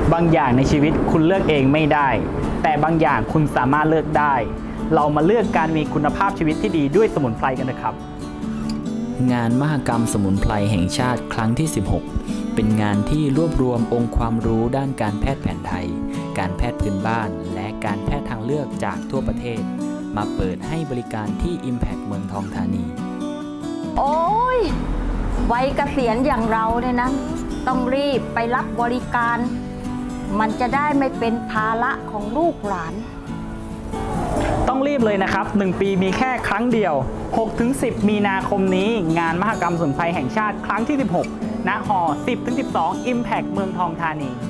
บางอย่างในชีวิตคุณเลือกเองไม่ได้แต่บางอย่างคุณสามารถเลือกได้เรามาเลือกการมีคุณภาพชีวิตที่ดีด้วยสมุนไพรกันนะครับงานมหกรรมสมุนไพรแห่งชาติครั้งที่ 16 เป็นงานที่รวบรวมองค์ความรู้ด้านการแพทย์แผนไทยการแพทย์พื้นบ้านและการแพทย์ทางเลือกจากทั่วประเทศมาเปิดให้บริการที่ Impact เมืองทองธานีโอ้ยวัยเกษียณอย่างเราเนี่ยนะต้องรีบไปรับบริการมันจะได้ไม่เป็นภาระของลูกหลานต้องรีบเลยนะครับ1ปีมีแค่ครั้งเดียว 6-10 มีนาคมนี้งานมหกรรมสมุนไพรแห่งชาติครั้งที่ 16 ณ หอ 10-12 Impact เมืองทองธานี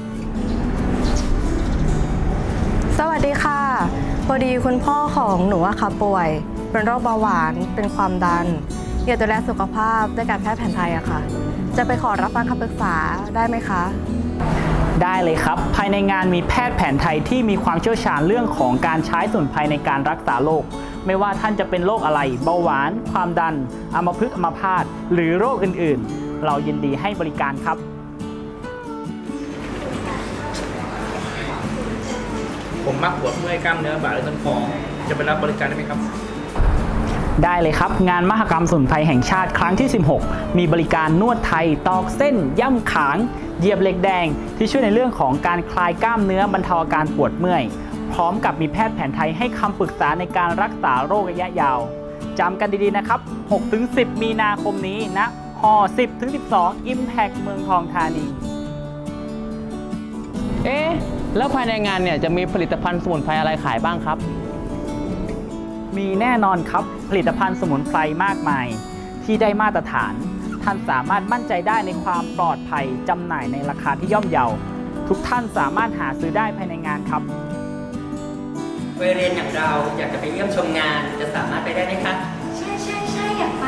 สวัสดีค่ะพอดีคุณพ่อของหนูค่ะป่วยเป็นโรคเบาหวานเป็นความดันอยากดูแลสุขภาพด้วยการแพทย์แผนไทยอะค่ะจะไปขอรับฟังคำปรึกษาได้ไหมคะได้เลยครับภายในงานมีแพทย์แผนไทยที่มีความเชี่ยวชาญเรื่องของการใช้สมุนไพรในการรักษาโรคไม่ว่าท่านจะเป็นโรคอะไรเบาหวานความดันอัมพฤกษ์อัมพาตหรือโรคอื่นๆเรายินดีให้บริการครับผมมักปวดเมื่อยกล้ามเนื้อบ่าและต้นคอจะไปรับบริการได้ไหมครับได้เลยครับงานมหกรรมสมุนไพรแห่งชาติครั้งที่ 16 มีบริการนวดไทยตอกเส้นย่ำขางเหยียบเหล็กแดงที่ช่วยในเรื่องของการคลายกล้ามเนื้อบรรเทาอาการปวดเมื่อยพร้อมกับมีแพทย์แผนไทยให้คำปรึกษาในการรักษาโรคระยะยาวจำกันดีๆนะครับ 6-10 มีนาคมนี้ณหอ 10-12 Impact เมืองทองธานีแล้วภายในงานเนี่ยจะมีผลิตภัณฑ์สมุนไพรอะไรขายบ้างครับมีแน่นอนครับผลิตภัณฑ์สมุนไพรมากมายที่ได้มาตรฐานท่านสามารถมั่นใจได้ในความปลอดภัยจำหน่ายในราคาที่ย่อมเยาทุกท่านสามารถหาซื้อได้ภายในงานครับวัยเรียนอย่างเราอยากจะไปเยี่ยมชมงานจะสามารถไปได้ไหมคะใช่อยากไป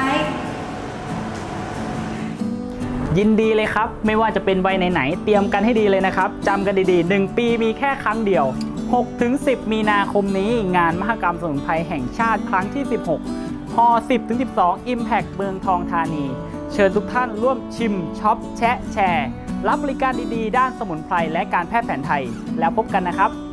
ยินดีเลยครับไม่ว่าจะเป็นวัยไหนๆเตรียมกันให้ดีเลยนะครับจำกันดีๆ1ปีมีแค่ครั้งเดียว 6-10 มีนาคมนี้งานมหกรรมสมุนไพรแห่งชาติครั้งที่ 16 หอ 10-12 Impact เมืองทองธานีเชิญทุกท่านร่วมชิมช็อปแชะแชร์รับบริการดีๆด้านสมุนไพรและการแพทย์แผนไทยแล้วพบกันนะครับ